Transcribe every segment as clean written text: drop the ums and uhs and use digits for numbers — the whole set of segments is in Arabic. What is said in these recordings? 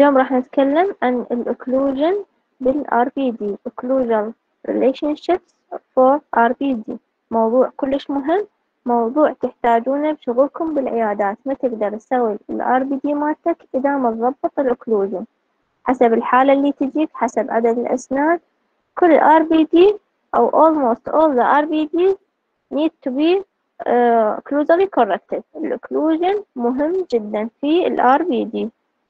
اليوم راح نتكلم عن الأوكلوجن بالRPD Occlusal Relationships for RPD. موضوع كلش مهم، موضوع تحتاجونه بشغلكم بالعيادات. ما تقدر تسوي الRPD مالتك إذا ما تضبط الأوكلوجن حسب الحالة اللي تجيك، حسب عدد الأسنان. كل RPD أو almost all the RPD need to be occlusally corrected. الأوكلوجن مهم جدا في الRPD.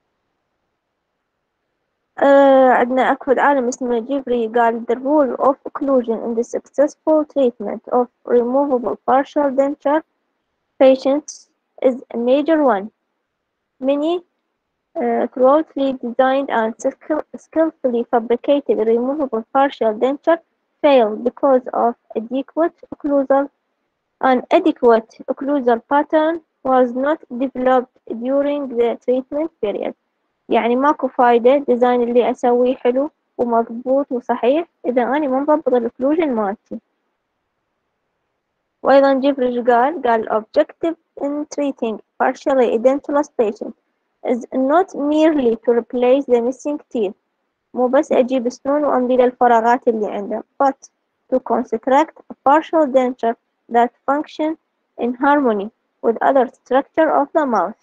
عندنا أكو عالم اسمه جيفري قال the role of occlusion in the successful treatment of removable partial denture patients is a major one. Many thoroughly designed and skillfully fabricated removable partial denture fail because of an adequate occlusal pattern was not developed during the treatment period. يعني ماكو فايدة ديزاين اللي أسويه حلو ومضبوط وصحيح إذا أنا ما مضبط الأوكلوجن مالتي. وأيضا جيفريج قال objective in treating partially edentulous patient is not merely to replace the missing teeth. مو بس أجيب سنون وأملي للفراغات اللي عنده but to construct a partial denture that function in harmony with other structure of the mouth.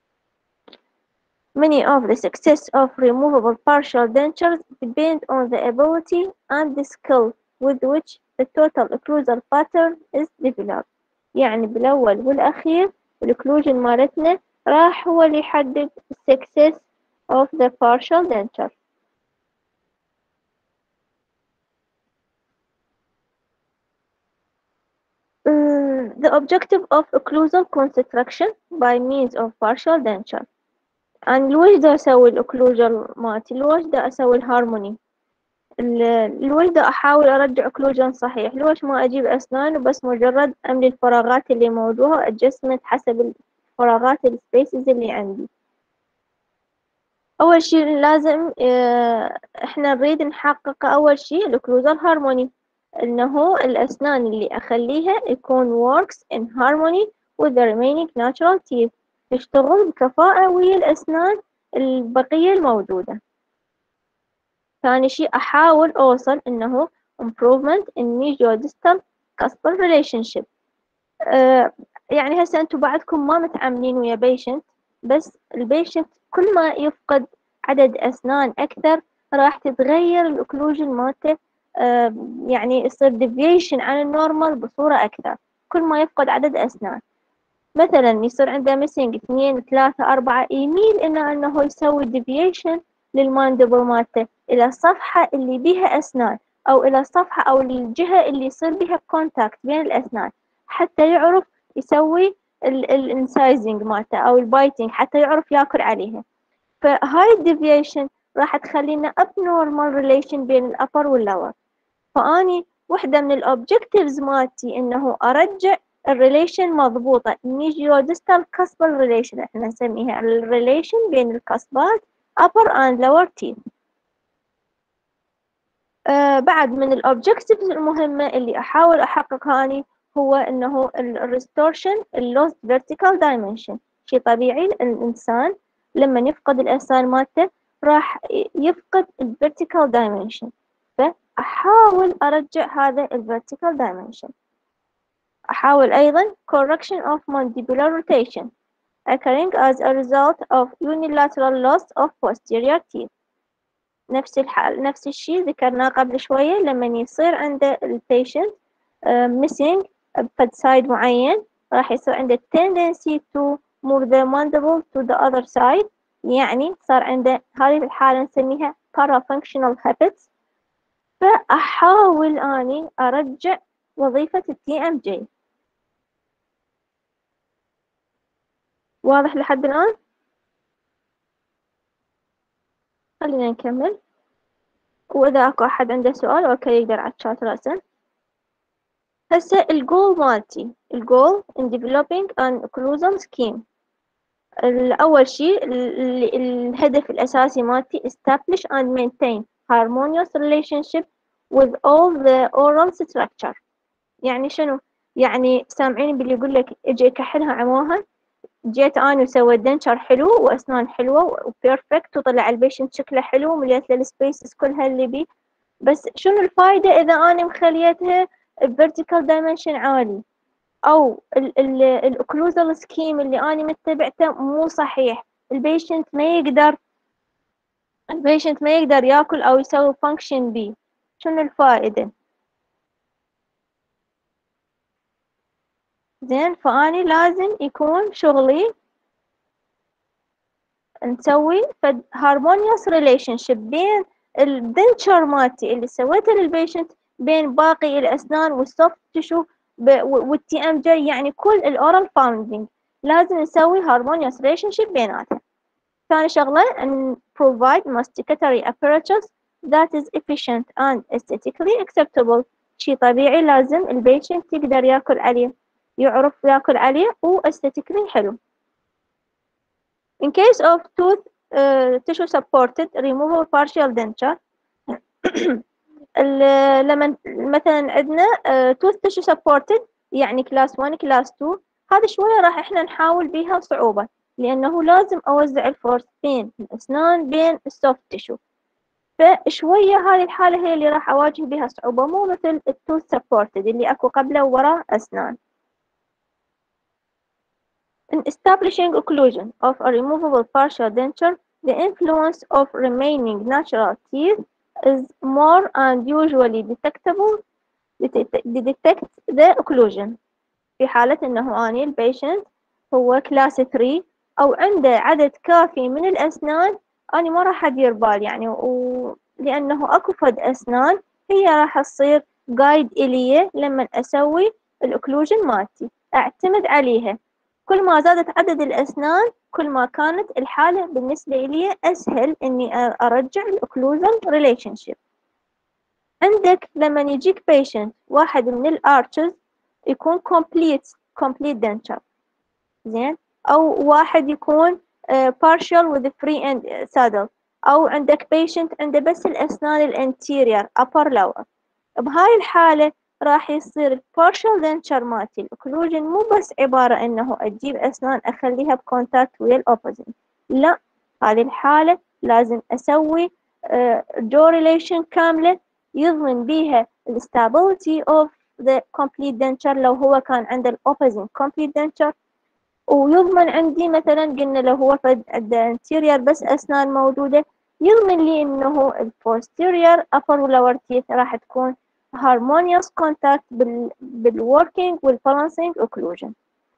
Many of the success of removable partial dentures depend on the ability and the skill with which the total occlusal pattern is developed. يعني بالأول والأخير الأوكلوجن مالتنا راح هو اللي يحدد success of the partial denture. The objective of occlusal construction by means of partial denture. أنا لويش دا أسوي الأوكلوجن مالتي؟ لويش دا أسوي الهارموني؟ لويش دا أحاول أرجع أوكلوجن صحيح؟ لويش ما أجيب أسنان وبس مجرد أملي الفراغات اللي موجودة وأجسمت حسب الفراغات السبيسز اللي عندي؟ أول شي لازم إحنا نريد نحقق أول شي الأوكلوجن هارموني، إنه الأسنان اللي أخليها يكون works in harmony with the remaining natural teeth، تشتغل بكفاءة ويا الأسنان البقية الموجودة. ثاني شي أحاول أوصل إنه improvement in mesial-distal cuspal relationship. يعني هسه أنتوا بعدكم ما متعاملين ويا patient، بس البيشنت كل ما يفقد عدد أسنان أكثر راح تتغير الأوكلوجن مالته، يعني يصير deviation عن النورمال بصورة أكثر كل ما يفقد عدد أسنان. مثلا يصير عنده ميسنج 2 3 4 يميل إنه يسوي deviation للماندبل مالته إلى الصفحة اللي بيها أسنان، أو إلى الصفحة أو الجهة اللي يصير بيها كونتاكت بين الأسنان حتى يعرف يسوي الانسايزنج مالته أو البايتنج حتى يعرف ياكل عليها. فهاي الديفيشن راح تخلينا abnormal relation بين الأبر واللور. فأني واحدة من الأوبجكتيفز مالتي إنه أرجع الريليشن مضبوطة، mesial-distal cuspal relation احنا نسميها الريليشن بين الكسبات upper and lower teeth. بعد من الأوبجكتيفز المهمة اللي أحاول أحققها أني هو إنه الريستورشن lost vertical dimension. شي طبيعي الإنسان لما يفقد الأسنان مالته راح يفقد vertical dimension، فأحاول أرجع هذا vertical dimension. أحاول أيضا correction of mandibular rotation occurring as a result of unilateral loss of posterior teeth. نفس الشيء ذكرناه قبل شوية لما يصير عند البيشنت missing بفد side معين راح يصير عنده tendency to move the mandible to the other side، يعني صار عنده هذه الحالة نسميها parafunctional habits. فأحاول أني أرجع وظيفة TMJ. واضح لحد الآن؟ خلينا نكمل، وإذا أكو أحد عنده سؤال أوكي يقدر على الشات رأسا. هسه الجول مالتي، الجول in developing an occlusal scheme. الأول شيء الهدف الأساسي مالتي establish and maintain harmonious relationship with all the oral structure. يعني شنو؟ يعني سامعين باللي يقول لك اجي كحلها عموها، جيت أنا وسويت دنشر حلو وأسنان حلوة وبيرفكت وطلع البيشنت شكله حلو ومليت له السبيسز كلها اللي بيه، بس شنو الفايدة إذا أنا مخليتها بفيرتيكال دايمنشن عالي، أو الأوكلوزال سكيم اللي أنا متبعته مو صحيح، البيشنت ما يقدر ياكل أو يسوي فانكشن بيه، شنو الفائدة؟ زين، فأني لازم يكون شغلي نسوي فد هارمونيوس ريليشن شيب بين الدنتشر مالتي اللي سويته للبيشنت بين باقي الأسنان والسوفت تشو والتي ام جي، يعني كل الأورال فاوندنج لازم نسوي هارمونيوس ريليشن شيب بيناتهم. ثاني شغلة ان provide masticatory apparatus that is efficient and aesthetically acceptable، شي طبيعي لازم البيشنت يقدر ياكل عليه، يعرف ياكل عليه و aesthetically حلو. In case of tooth tissue supported removable partial denture لما مثلا عندنا tooth tissue supported يعني كلاس 1 كلاس 2، هذا شوية راح احنا نحاول بيها صعوبة، لأنه لازم أوزع الفورس بين الأسنان بين السوفت تيشو، فشوية هذه الحالة هي اللي راح أواجه بها صعوبة، مو مثل التوث سبورتد اللي أكو قبله ووراه أسنان. In establishing occlusion of a removable partial denture, the influence of remaining natural teeth is more and usually detectable detect the occlusion. في حالة إنه أني البيشنت هو كلاس 3 أو عنده عدد كافي من الأسنان، أنا ما راح أدير بال يعني، لأنه أكو فد أسنان هي راح تصير جايد إلي لما أسوي الأوكلوجن مالتي، أعتمد عليها. كل ما زادت عدد الأسنان كل ما كانت الحالة بالنسبة إلي أسهل إني أرجع الأوكلوزال ريليشن شيب. عندك لما يجيك patient واحد من الارشز يكون complete denture، زين، أو واحد يكون partial with free end saddle، أو عندك patient عنده بس الأسنان الانتيرير upper lower، بهاي الحالة راح يصير البارشل دنتشر مالتي الأوكلوجن مو بس عبارة إنه أجيب أسنان أخليها بكونتاكت ويا الأوبوزيت، لا، هذه الحالة لازم أسوي جو ريليشن كاملة يضمن بيها الستابيليتي اوف ذا كومبليت دنتشر لو هو كان عنده الأوبوزيت كومبليت دنتشر، ويضمن عندي مثلا قلنا لو هو عنده انتيرير بس أسنان موجودة، يضمن لي إنه البوستيرير upper ولور teeth راح تكون harmonious contact بالworking والbalancing occlusion.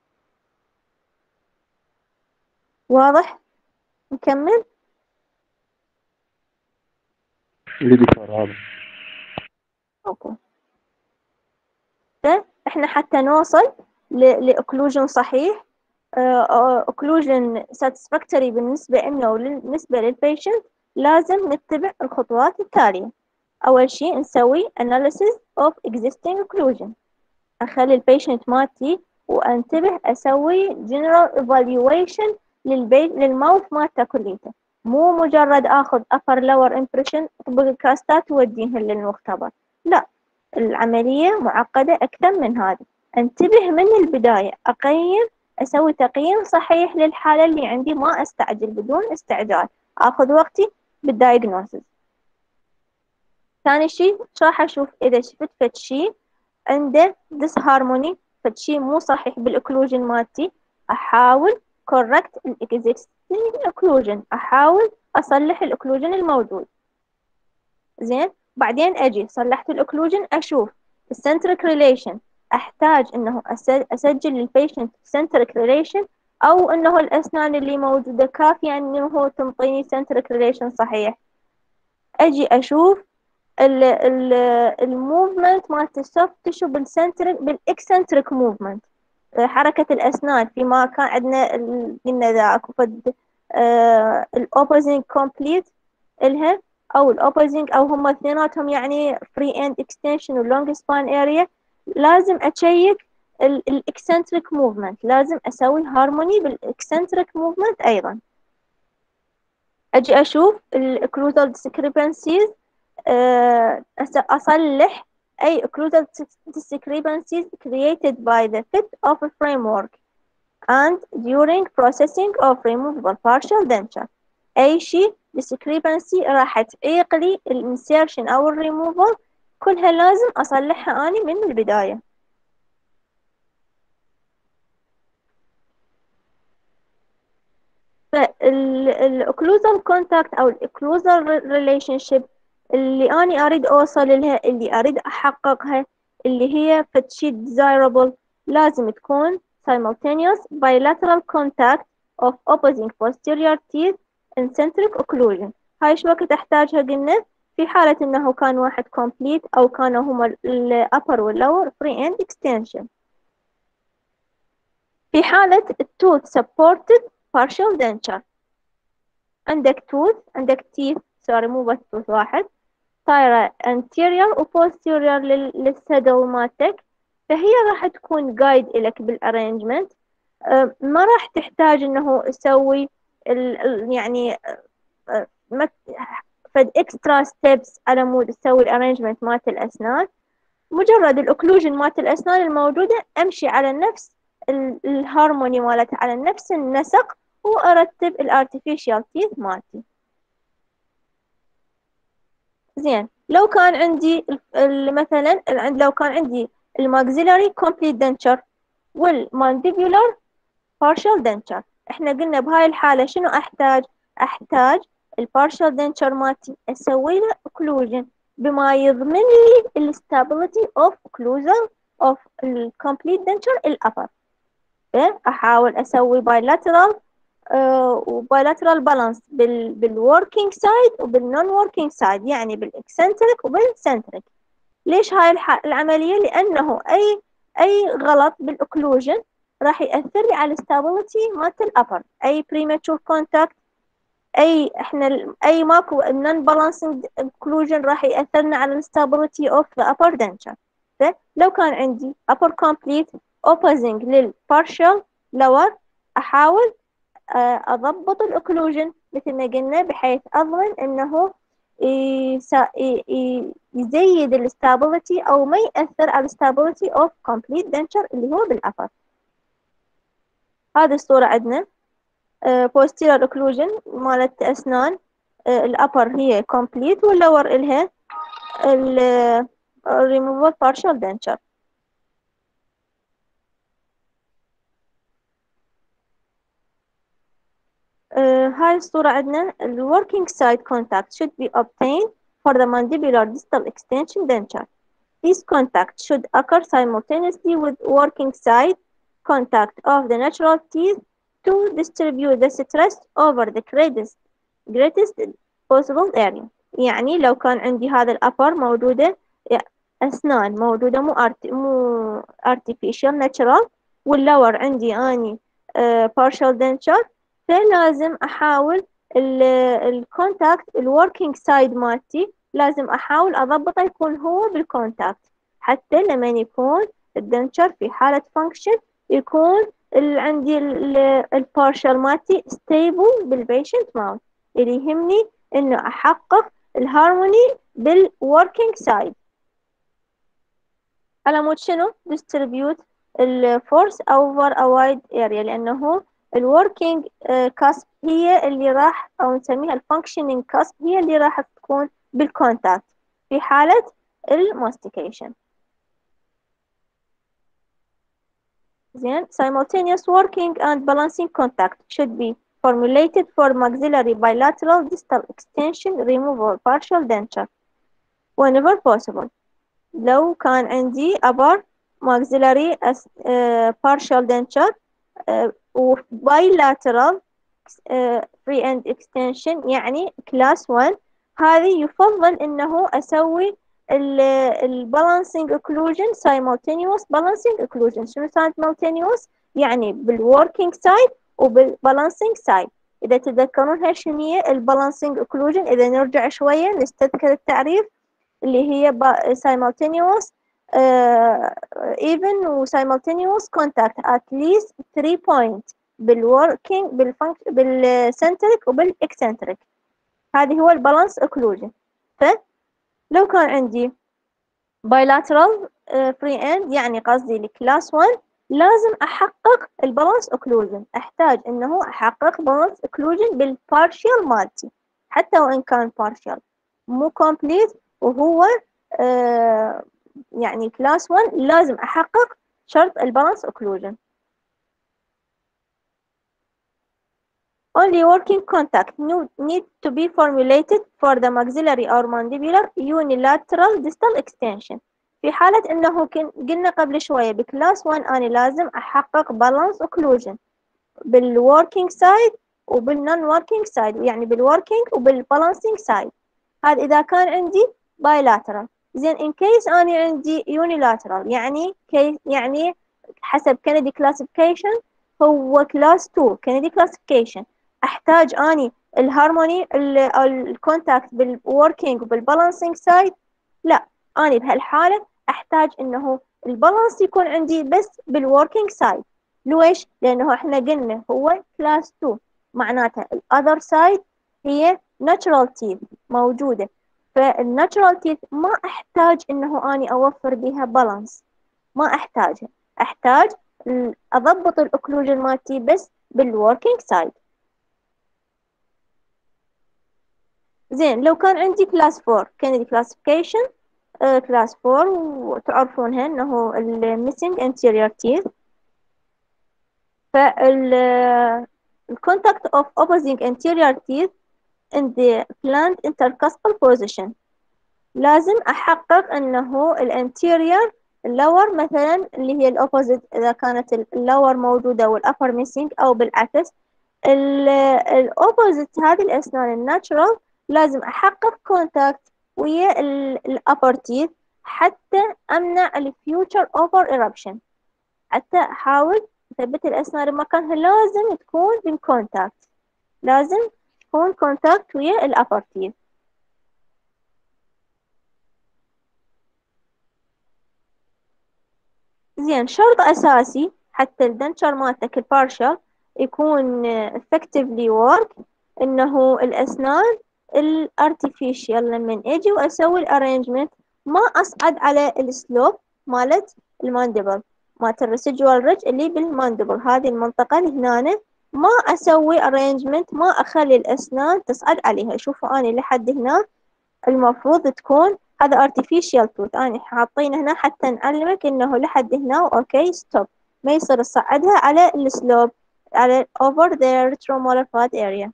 واضح؟ نكمل؟ إيه دكتور هذا؟ أوكي. إحنا حتى نوصل لأوكلوجن صحيح، اوكلوجن satisfactory بالنسبة لنا وبالنسبة للبيشنت، لازم نتبع الخطوات التالية. أول شيء نسوي analysis of existing occlusion، أخلي البيشنت مالتي وأنتبه أسوي general evaluation للماوث مالته كليته، مو مجرد آخذ upper lower impression أطبق الكاستات ووديهن للمختبر، لا، العملية معقدة أكثر من هذا. أنتبه من البداية، أسوي تقييم صحيح للحالة اللي عندي، ما أستعجل بدون استعجال، أخذ وقتي بالدايجنوسيس. ثاني شيء راح أشوف إذا شفت فد شيء عنده disharmony، فد شيء مو صحيح بالأوكلوجن مالتي، أحاول correct existing occlusion، أحاول أصلح الأوكلوجن الموجود. زين، بعدين أجي صلحت الأوكلوجن أشوف السنتريك ريليشن، أحتاج إنه أسجل للبيشنت سنتريك ريليشن، أو إنه الأسنان اللي موجودة كافية إنه تنطيني سنتريك ريليشن صحيح. أجي أشوف الموفمنت مالت السوفت تشو بالإكسنتريك موفمنت، حركة الأسنان فيما كان عندنا قلنا ذا أكو فد الأوبوزينج كومبليت إلها، أو الأوبوزينج، أو هم اثنيناتهم يعني فري إند إكستنشن واللونج سبان أريا، لازم أشيك الإكسنتريك موفمنت، لازم أسوي هارموني بالإكسنتريك موفمنت أيضا. أجي أشوف الأوكلوزال discrepancies، أصلح أي occlusal discrepancies created by the fit of a framework. and during processing of removable partial denture. أي شيء discrepancy راح تعيق لي الانسيرشن أو الريموفال كلها لازم أصلحها أني من البداية. فالأوكلوزال كونتاكت أو الأوكلوزال ريليشن شيب اللي أنا أريد أوصل لها، اللي أريد أحققها، اللي هي فتشي desirable، لازم تكون simultaneous bilateral contact of opposing posterior teeth in centric occlusion. هاي شو وقت أحتاجها؟ قلنا في حالة إنه كان واحد complete أو كانوا هما ال upper وال lower free end extension. في حالة tooth supported partial denture، عندك teeth سوري مو بس tooth واحد، طايرة anterior و posterior للسدل مالتك، فهي راح تكون guide إلك بالarrangement. ما راح تحتاج إنه تسوي يعني فد extra steps على مود تسوي الarrangement مالت الأسنان. مجرد الأوكلوجن مالت الأسنان الموجودة أمشي على نفس الهارموني مالتها، على نفس النسق، وأرتب الارتفيشال تيث مالتي. زين، لو كان عندي مثلا لو كان عندي الماكسيلاري كومبليت دنتشر والمانديبولار بارشال دنتشر، احنا قلنا بهاي الحالة شنو أحتاج البارشال دنتشر مالتي أسوي له اوكلوجن بما يضمن لي الستابيليتي اوف اوكلوجن اوف الكومبليت دنتشر الأبر. أحاول أسوي بايلاترال وبايلاترال بالانس بالوركينج سايد وبالنون وركينج سايد، يعني بالاكسنتريك وبالسنتريك. ليش هاي العملية؟ لأنه أي غلط بالأوكلوجن راح يأثر لي على الستابيليتي مالت الأبر. أي بريماتشور كونتاكت، أي ماكو نون بالانسنج اوكلوجن راح يأثرنا على الستابيليتي اوف ذا أبر دنتشر. لو كان عندي upper complete opposing للبارشال lower، أحاول أضبط الأوكلوجن مثل ما قلنا بحيث أضمن أنه يزيد الستابيليتي أو ما يأثر على الستابيليتي of complete denture اللي هو بالأبر. هذه الصورة عندنا posterior occlusion مالت أسنان، الأبر هي complete واللور إلها removable partial denture. هاي الصورة عندنا ال working side contact should be obtained for the mandibular distal extension denture. These contacts should occur simultaneously with working side contact of the natural teeth to distribute the stress over the greatest possible area. يعني لو كان عندي هذا الأبر موجودة أسنان موجودة مو artificial natural، واللور عندي أني partial denture، فلازم أحاول الكونتاكت الوركينج سايد مالتي لازم أحاول أضبطه يكون هو بالكونتاكت، حتى لما يكون الدنشر في حالة فانكشن يكون عندي البارشال مالتي ستيبل بالبيشنت ماوث. اللي يهمني إنه أحقق الهارموني بالوركينج سايد على مود شنو distribute الفورس over a wide area، لأنه الوركينج كاسب هي اللي راح، أو نسميها الفانكشنينج كاسب هي اللي راح تكون بالكونتاكت في حالة الماستيكيشن. زين، simultaneous working and balancing contact should be formulated for maxillary bilateral distal extension removal partial denture whenever possible. لو كان عندي upper maxillary partial denture و bilateral free end extension يعني class 1، هذه يفضل إنه أسوي البالانسينج occlusion simultaneous balancing occlusion. شنو simultaneous؟ يعني بالworking side وبالبالانسينج side. إذا تتذكرون هاي شنو هي البالانسينج occlusion، إذا نرجع شوية نستذكر التعريف اللي هي simultaneous even و simultaneous contact at least 3 points بالworking بالcentric وبالeccentric. هذه هو البالانس occlusion. فلو كان عندي bilateral free end يعني قصدي الكلاس 1 لازم أحقق البالانس اوكلوجن، أحتاج إنه أحقق بالانس اوكلوجن بالبارشيال مالتي، حتى وإن كان بارشيال مو كومبليت وهو يعني كلاس 1 لازم أحقق شرط البالانس اوكلوجن. Only working contact need to be formulated for the maxillary or mandibular unilateral distal extension. في حالة إنه قلنا قبل شوية بكلاس 1 أنا لازم أحقق بالانس اوكلوجن بالworking side وبالنون working side، يعني بالworking وبالبالانسينج side. هذا إذا كان عندي bilateral. زين in case أنا عندي unilateral يعني حسب كندي classification هو كلاس 2 كندي classification، أحتاج أني الهارموني الكونتاكت بالworking وبالبالانسينج side. لا، أنا بهالحالة أحتاج إنه البالانس يكون عندي بس بالworking side. ليش؟ لأنه إحنا قلنا هو كلاس 2، معناته الأذر سايد هي natural teeth موجودة، فالناتشرال تيث ما أحتاج إنه أني أوفر بها بالانس، ما أحتاجها، أحتاج أضبط الأوكلوجن مالتي بس بالوركينج سايد. زين لو كان عندي كلاس 4 كندي كلاسيفيكيشن، كلاس 4 وتعرفونها إنه الميسنج anterior teeth، الcontact of opposing anterior teeth in the plant intercuspal position. لازم أحقق أنه الانتيريور اللور مثلا اللي هي الأوبوزيت، إذا كانت اللور موجودة والأبر ميسنج، أو بالعكس الأوبوزيت هذه الأسنان الناتشرال لازم أحقق كونتاكت ويا الأبر تيث حتى أمنع الفيوتشر أوفر إيربشن، حتى أحاول أثبت الأسنان بمكانها لازم تكون بالكونتاكت، لازم تكون كونتاكت ويا الأبر تيث. زين شرط أساسي حتى الدنشر مالتك البارشل يكون effectively work، إنه الأسنان الارتفيشال لما أجي وأسوي الارينجمنت ما أصعد على السلوب مالت الماندبل، مالت الريسيجوال ريدج اللي بالماندبل، هذه المنطقة اللي هنا ما أسوي arrangement، ما أخلي الأسنان تصعد عليها. شوفوا أنا لحد هنا المفروض تكون هذا artificial tooth، أنا حاطينه هنا حتى نعلمك إنه لحد هنا أوكي ستوب، ما يصير تصعدها على السلوب على over the retromolar flat area.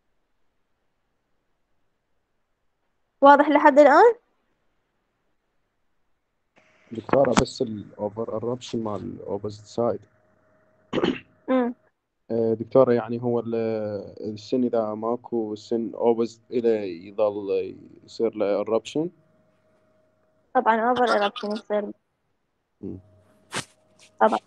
واضح لحد الآن؟ دكتورة بس الأوفر الربش مال الأوبوزيت سايد. دكتورة يعني هو السن إذا ماكو سن أوبوزيت إلى يظل يصير له الربشن؟ طبعا over eruption يصير طبعا.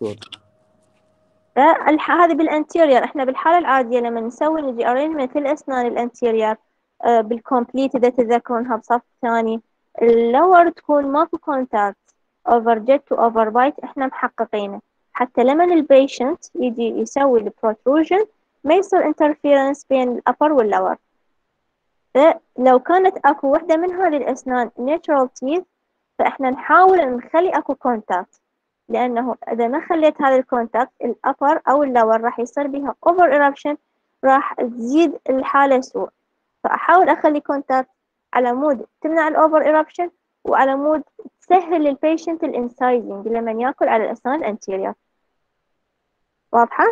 هذه بالانتيريور، احنا بالحالة العادية لما نسوي نجي arrangement الأسنان الانتيريور بالكومبليت إذا تذكرونها بصف ثاني، اللور تكون ماكو كونتاكت over jet to over bite، احنا محققينه حتى لما البيشنت يجي يسوي البروتروجن ما يصير interference بين الأبر واللور. لو كانت اكو وحدة من هذه الأسنان natural teeth فاحنا نحاول نخلي اكو كونتاكت، لأنه إذا ما خليت هذا الكونتاكت الأبر أو اللور راح يصير بها over eruption، راح تزيد الحالة سوء. فأحاول أخلي كونتاكت على مود تمنع الأوفر eruption، وعلى مود تسهل للبيشنت الانسايزنج لما ياكل على الأسنان الانتيريور. واضحة؟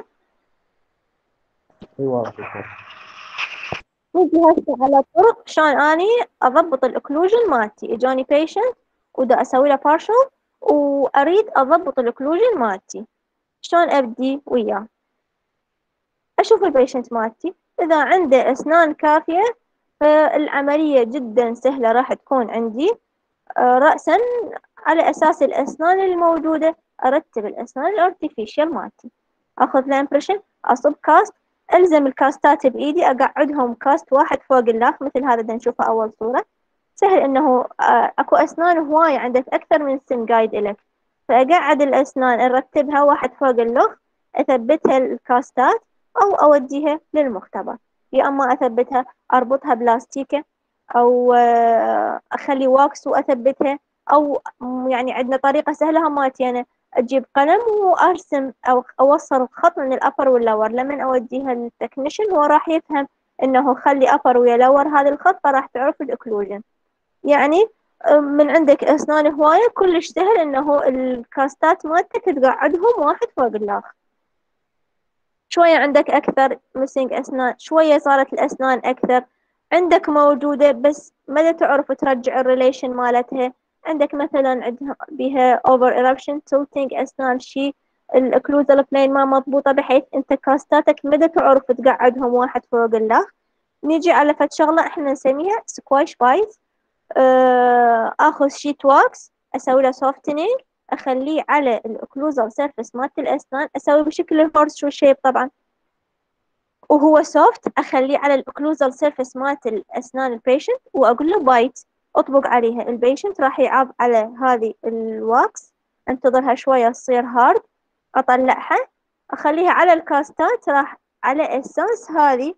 أي واضح دكتور. نجي هسه على طرق شلون أني أضبط الأوكلوجن مالتي. إجاني بيشنت ودا أسوي له partial وأريد أضبط الأوكلوجن مالتي، شلون أبدي وياه؟ أشوف البيشنت مالتي إذا عنده أسنان كافية فالعملية جدا سهلة راح تكون عندي. رأسا على أساس الأسنان الموجودة أرتب الأسنان الارتفيشال مالتي، أخذ الامبريشن، أصب كاست، ألزم الكاستات بإيدي، أقعدهم كاست واحد فوق الآخر مثل هذا اللي نشوفه أول صورة. سهل إنه أكو أسنان هواية عندك أكثر من سن قايد إلك، فأقعد الأسنان أرتبها واحد فوق الأخر، أثبتها الكاستات أو أوديها للمختبر، يا أما أثبتها أربطها بلاستيكة أو أخلي واكس وأثبتها، أو يعني عندنا طريقة سهلة هماتي أنا أجيب قلم وأرسم أو أوصل خط من الأبر واللور. لمن أوديها للتكنيشن هو راح يفهم إنه خلي أبر ويا لور هذا الخط، فراح تعرف الإكلوجن. يعني من عندك أسنان هواية كلش سهل إنه الكاستات مالتك تقعدهم واحد فوق الآخر. شوية عندك أكثر ميسنج أسنان، شوية صارت الأسنان أكثر عندك موجودة، بس متى تعرف ترجع الريليشن مالتها؟ عندك مثلا عندها بها over eruption tilting أسنان شي الأكلوزال بلين ما مضبوطة، بحيث أنت كاستاتك متى تعرف تقعدهم واحد فوق الآخر. نيجي على فد شغلة إحنا نسميها سكواش بايز. اخذ شيت واكس اسوي له سوفتنينج، اخليه على الاوكلوزال سيرفيس مالت الاسنان، اسوي بشكل الهورس شو شيب طبعا وهو سوفت، اخليه على الاوكلوزال سيرفيس مالت الاسنان البيشنت، واقول له بايت اطبق عليها. البيشنت راح يعض على هذه الواكس، انتظرها شوية تصير هارد، اطلعها اخليها على الكاستات، راح على اساس هذه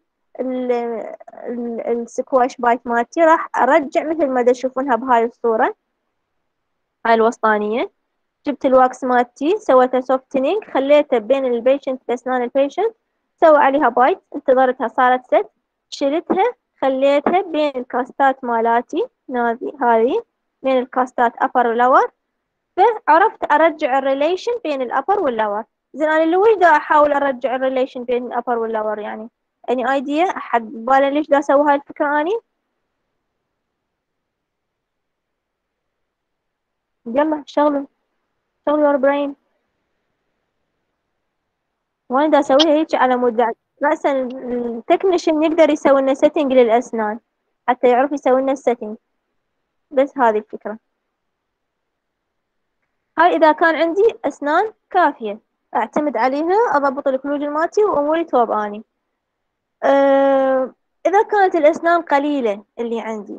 السكواش بايت مالتي راح ارجع مثل ما تشوفونها بهاي الصورة هاي الوسطانية. جبت الواكس مالتي سويتها سوفتنينج، خليتها بين البيشنت بأسنان البيشنت، سوي عليها بايت، انتظرتها صارت ست، شلتها خليتها بين الكاستات مالاتي هذه بين الكاستات upper و lower، فعرفت أرجع الريليشن بين الأبر واللور. زين أنا لويش دا أحاول أرجع الريليشن بين الأبر واللور؟ يعني any idea أحد باله ليش دا أسوي هاي الفكرة أني؟ يلا شغلوا your brain. وانا دا اسويها هيك على مود رأسا التكنيشن يقدر يسوي لنا سيتنج للأسنان حتى يعرف يسوي لنا السيتنج. بس هذه الفكرة. هاي إذا كان عندي أسنان كافية أعتمد عليها أضبط الكلوجن مالتي وأموري توب أني. إذا كانت الأسنان قليلة اللي عندي،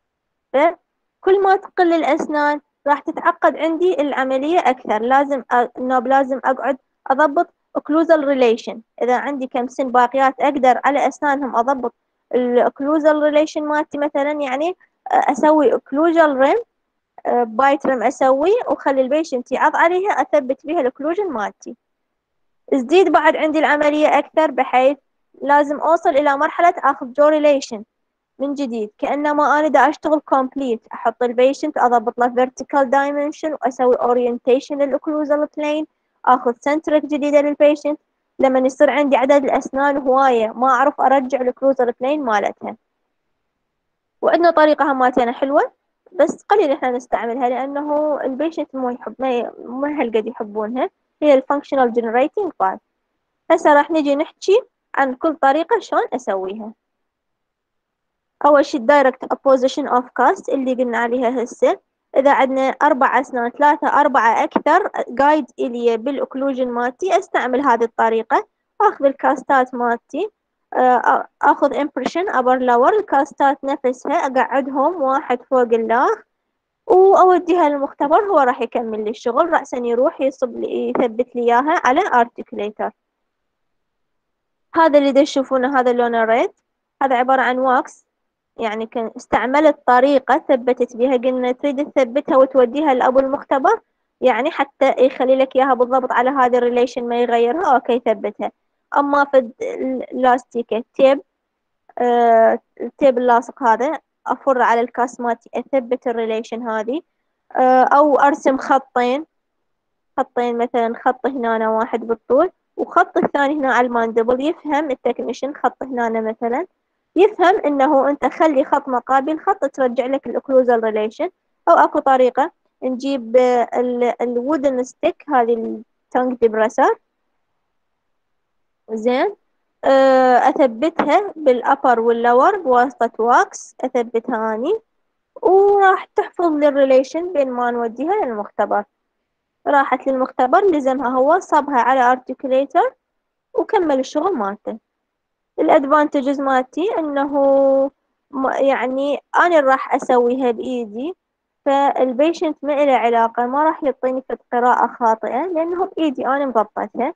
فكل ما تقل الأسنان راح تتعقد عندي العملية أكثر. لازم أقعد أضبط occlusal relation. إذا عندي كم سن باقيات أقدر على أسنانهم أضبط occlusal relation مالتي، مثلا يعني أسوي occlusal rim، بايت رم أسوي وخلي البيشنت يعض عليها أثبت بها الأوكلوجن مالتي. تزيد بعد عندي العملية أكثر، بحيث لازم أوصل إلى مرحلة أخذ جو ريليشن من جديد، كأنما أنا دا أشتغل كومبليت، أحط البيشنت أضبط له vertical dimension وأسوي orientation للأوكلوزال plane، أخذ سنترك جديدة للبيشنت. لما يصير عندي عدد الأسنان هواية ما أعرف أرجع الأوكلوزال plane مالتها. وعندنا طريقة هماتنا حلوة بس قليل إحنا نستعملها، لأنه البيشنت مو يحب ما هالقد يحبونها، هي الفانكشنال جنريتنج باث. هسه راح نجي نحكي عن كل طريقة شلون أسويها. أول شي direct opposition of cast اللي قلنا عليها هسه. إذا عندنا 4 أسنان 3 4 أكثر guide إلي بالأوكلوجن مالتي أستعمل هذه الطريقة. أخذ الكاستات مالتي، أخذ impression upper lower، الكاستات نفسها أقعدهم واحد فوق الآخر وأوديها للمختبر، هو راح يكمل لي الشغل. رأسا يروح يثبت لي إياها على articulator. هذا اللي تشوفونه هذا اللون الريد، هذا عبارة عن واكس، يعني كان استعملت طريقة ثبتت بها. قلنا تريد تثبتها وتوديها لأبو المختبر، يعني حتى يخلي لك إياها بالضبط على هذه الريليشن ما يغيرها، أوكي ثبتها. أما في اللاستيكة تيب، التيب اللاصق هذا أفر على الكاس مالتي أثبت الريليشن هذه، أو أرسم خطين مثلا خط هنا واحد بالطول وخط الثاني هنا على الماندبل. يفهم التكنيشن خط هنا مثلا، يفهم انه انت خلي خط مقابل خط ترجع لك الاوكلوزال ريليشن. او اكو طريقة نجيب الوودن ستيك، هذه التانج ديبرسر، زين، اثبتها بالابر واللور بواسطة واكس، اثبتها اني وراح تحفظ لي الريليشن بين ما نوديها للمختبر. راحت للمختبر لزمها هو صبها على ارتكليتر وكمل الشغل مالته. الادفانتجز مالتي انه يعني انا راح اسويها بايدي، فالبيشنت ما له علاقة، ما راح يعطيني في قراءة خاطئة لانه بايدي انا مضبطتها.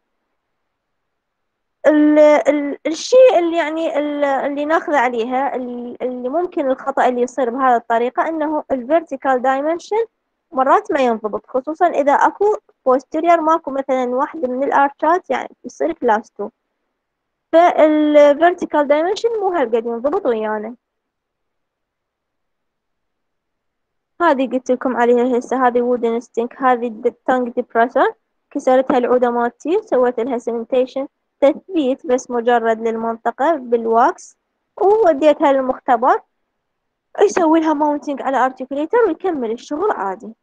الشيء اللي يعني اللي ناخذ عليها اللي ممكن الخطأ اللي يصير بهذه الطريقة انه الفيرتيكال دايمنشن مرات ما ينضبط، خصوصا اذا اكو posterior ماكو مثلا واحدة من الارشات يعني يصير كلاس 2. فالvertical dimension مو هالقد ينضبط ويانا. هذه قلت لكم عليها هسه، هذه وودن ستينك، هذه التانك ديبريسر، كسرتها العودة مالتي، سويت لها سيمنتيشن تثبيت بس مجرد للمنطقة بالواكس، ووديتها للمختبر يسوي لها ماونتينج على ارتكليتر ويكمل الشغل عادي.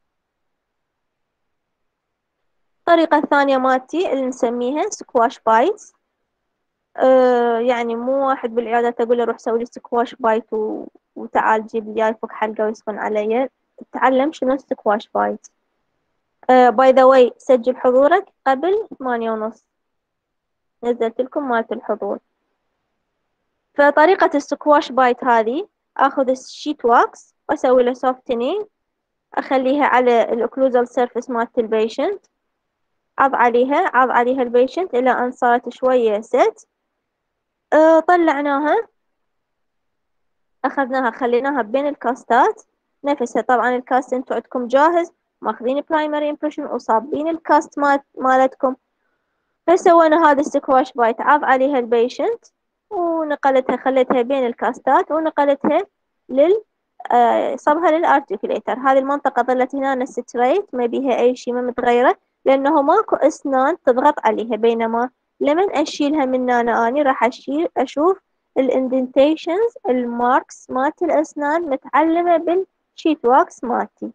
الطريقة الثانية مالتي اللي نسميها سكواش بايتس. يعني مو واحد بالعيادة تقول له روح سوي لي سكواش بايت وتعال جيب لي يفك حلقة ويسخن علي. تعلم شنو السكواش بايت. باي ذا واي سجل حضورك قبل 8:30، نزلت لكم مالت الحضور. فطريقة السكواش بايت هذه، اخذ الشيت واكس واسوي له سوفتنينج، اخليها على الاوكلوزال سيرفيس مالت البيشنت، عض عليها البيشنت الى ان صارت شوية ست. طلعناها، اخذناها خليناها بين الكاستات نفسها. طبعا الكاست انتو عندكم جاهز، ماخذين برايمري امبريشن وصابين الكاست مالتكم. فسوينا هذا السكواش بايت، عض عليها البيشنت ونقلتها، خليتها بين الكاستات ونقلتها صبها للارتكليتر. هذه المنطقة ظلت هنا ستريت، ما بيها اي شيء، ما متغيرة لانه ماكو اسنان تضغط عليها. بينما لمن اشيلها من هنا اني راح اشوف الاندنتيشنز، الماركس مالت الاسنان متعلمة بالشيت واكس مالتي.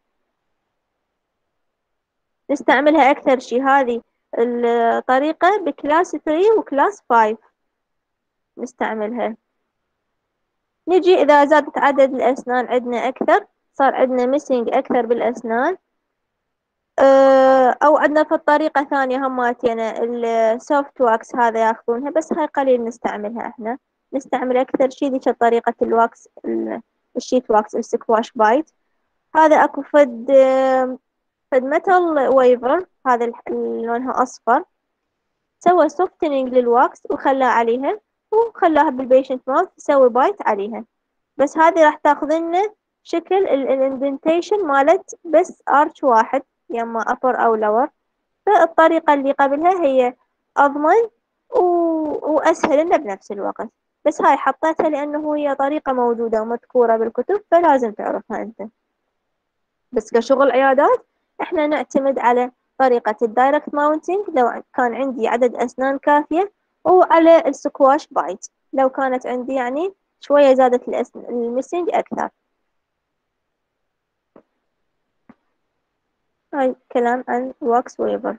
نستعملها اكثر شيء هذه الطريقة بكلاس 3 وكلاس 5 نستعملها. نجي إذا زادت عدد الأسنان عندنا أكثر، صار عندنا ميسنج أكثر بالأسنان، أو عندنا في الطريقة ثانية هماتينا السوفت واكس، هذا ياخذونها بس هاي قليل نستعملها احنا. نستعمل أكثر شي ذيك طريقة الواكس، الشيت واكس، السكواش بايت. هذا أكو فد ميتال ويفر، هذا لونها أصفر، سوى سوفتنينج للواكس وخلاه عليها وخلاها بالبيشنت ماوث يسوي بايت عليها. بس هذه راح تاخذ لنا شكل الاندنتيشن مالت بس ارش واحد، يما upper او lower. فالطريقة اللي قبلها هي اضمن واسهل لنا بنفس الوقت، بس هاي حطيتها لانه هي طريقة موجودة ومذكورة بالكتب فلازم تعرفها انت. بس كشغل عيادات احنا نعتمد على طريقة الدايركت ماونتينج لو كان عندي عدد أسنان كافية، وعلى السكواش بايت لو كانت عندي يعني شوية زادت الميسنج أكثر. هاي كلام عن واكس ويفر.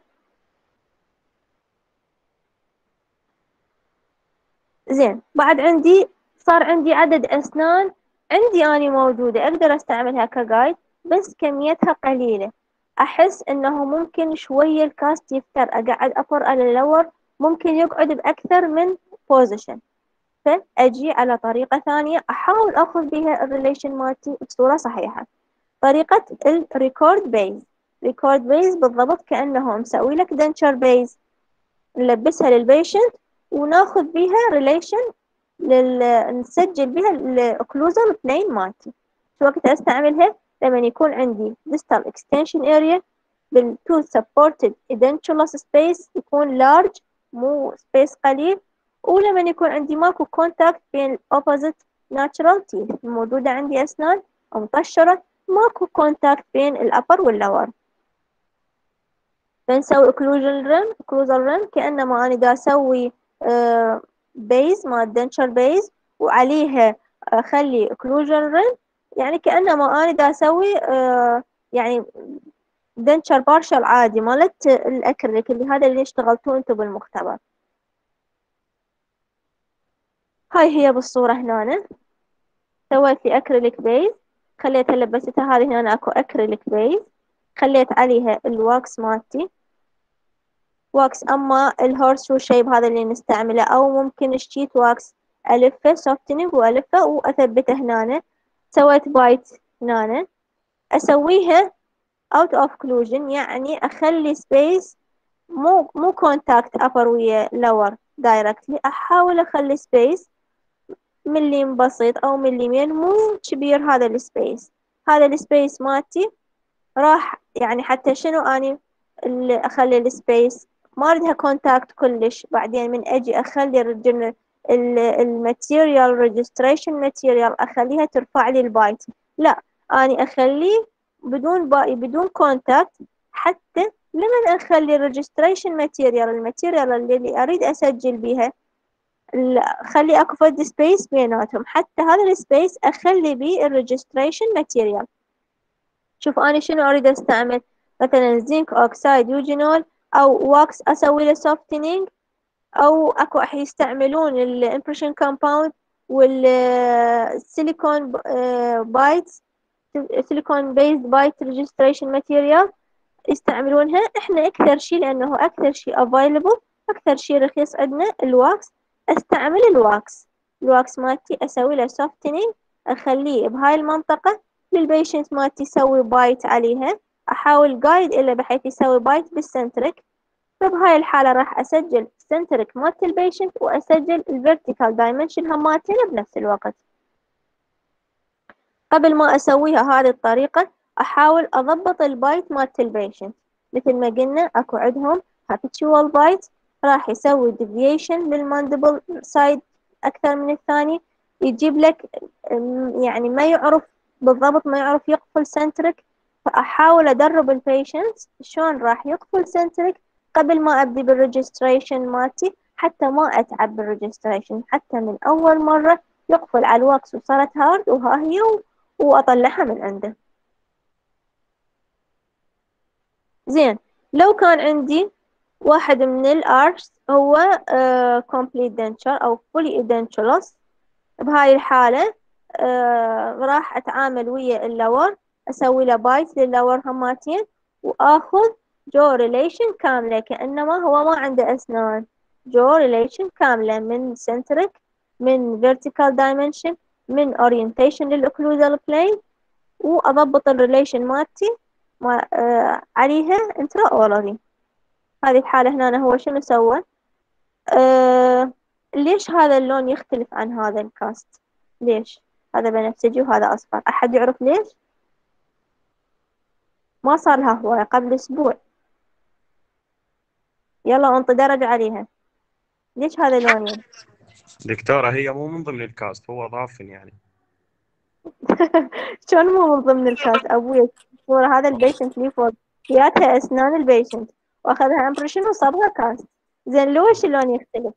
زين، بعد صار عندي عدد أسنان عندي أني موجودة أقدر أستعملها كجايد بس كميتها قليلة. أحس إنه ممكن شوية الكاست يفتر، أقعد أبر على اللور ممكن يقعد بأكثر من بوزيشن. فأجي على طريقة ثانية أحاول أخذ بها الريليشن مالتي بصورة صحيحة، طريقة الريكورد بيز. ريكورد بيز بالضبط كأنه مسوي لك دنشر بيز، نلبسها للبيشنت وناخذ بيها ريليشن نسجل بها الاوكلوزال بلين مالتي. شو وقت استعملها؟ لما يكون عندي distal extension area بالtooth supported edentulous space يكون large مو space قليل، ولما يكون عندي ماكو contact بين opposite natural teeth، موجودة عندي أسنان مطشرة ماكو contact بين الأبر واللور. بنسوي اوكلوزال ريم كأنما أنا دا أسوي بيز مال دنشر بيز وعليها أخلي اوكلوجن ريم، يعني كأنما أنا دا أسوي يعني دنشر بارشل عادي مالت الأكريليك اللي هذا اللي اشتغلتوه انتو بالمختبر. هاي هي بالصورة هنا، سويت لي أكريليك بيز، خليتها لبستها. هذه هنا أكو أكريليك بيز، خليت عليها الواكس مالتي واكس. أما الهورس شو شيب هذا اللي نستعمله، أو ممكن الشيت واكس ألفه سوفتنينج وألفه وأثبته هنا. سويت بايت هنا، أسويها out of occlusion، يعني أخلي سبيس مو كونتاكت upper ويا lower directly، أحاول أخلي سبيس مليم بسيط أو مليمين مو كبير. هذا السبيس، هذا السبيس مالتي راح يعني حتى شنو أني أخلي السبيس ما أريدها كونتاكت كلش. بعدين من أجي أخلي الماتيريال ريجستريشن ماتيريال أخليها ترفع لي البايت. لا، أنا أخليه بدون كونتاكت، حتى لمن أخلي الريجستريشن ماتيريال الماتيريال اللي أريد أسجل بيها، خلي اكو فد سبيس بيناتهم، حتى هذا السبيس اخلي بيه الريجستريشن ماتيريال. شوف انا شنو اريد استعمل، مثلا زنك اوكسايد يوجينول او واكس اسوي له سوفتنينج، او اكو يستعملون الامبريشن كومباوند والسيليكون بايتس، سيليكون بيزد بايت ريجستريشن ماتيريال يستعملونها. احنا اكثر شيء لانه اكثر شيء افايلبل، اكثر شيء رخيص عندنا الواكس. استعمل الواكس مالتي اسوي له سوفتنينج، اخليه بهاي المنطقة للبيشنت مالتي يسوي بايت عليها، احاول جايد الا بحيث يسوي بايت بالسنتريك. فبهاي الحالة راح اسجل السنتريك مالت البيشنت واسجل الفيرتيكال دايمنشن هماتين بنفس الوقت. قبل ما اسويها هذه الطريقة احاول اضبط البايت مالت البيشنت، مثل ما قلنا اكو عندهم habitual بايت راح يسوي deviation للماندبل سايد اكثر من الثاني، يجيب لك يعني ما يعرف بالضبط، ما يعرف يقفل سنتريك. فاحاول ادرب البيشنت شلون راح يقفل سنتريك قبل ما ابدي بالريجستريشن مالتي، حتى ما اتعب بالريجستريشن، حتى من اول مرة يقفل على الواكس وصارت هارد وها هي واطلعها من عنده. زين، لو كان عندي واحد من الارش هو complete denture او fully edentulous، بهاي الحالة راح اتعامل ويا اللور، اسوي له بايت للور هماتين، واخذ جو ريليشن كاملة كأنما هو ما عنده اسنان. جو ريليشن كاملة من centric، من vertical dimension، من orientation للأوكلوزال plane، واضبط الريليشن مالتي عليها انترا اورالي. هذه الحالة هنا هو شنو سوى؟ ليش هذا اللون يختلف عن هذا الكاست؟ ليش هذا بنفسجي وهذا اصفر؟ احد يعرف ليش؟ ما صار لها هواية، قبل اسبوع. يلا انطي درجة عليها. ليش هذا لونين؟ دكتورة هي مو من ضمن الكاست، هو ضافن يعني. شلون مو من ضمن الكاست ابوي؟ الصورة هذا البيشنت لي فوق فياتها اسنان البيشنت، واخذها امبريشن وصابها كاست. زين ليش اللون يختلف؟